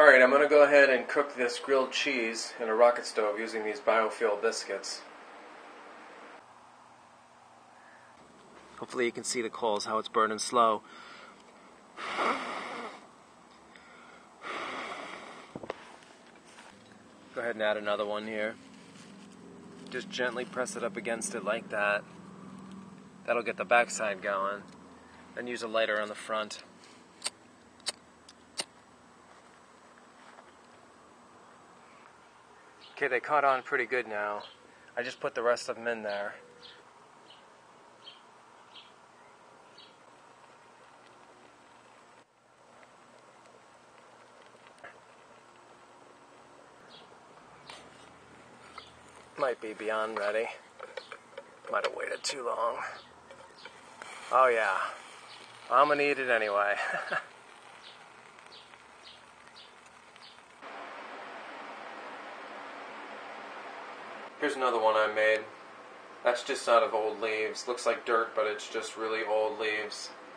Alright, I'm going to go ahead and cook this grilled cheese in a rocket stove using these biofuel biscuits. Hopefully you can see the coals, how it's burning slow. Go ahead and add another one here. Just gently press it up against it like that. That'll get the backside going. Then use a lighter on the front. Okay, they caught on pretty good now. I just put the rest of them in there. Might be beyond ready. Might have waited too long. Oh yeah, I'm gonna eat it anyway. Here's another one I made. That's just out of old leaves. Looks like dirt, but it's just really old leaves.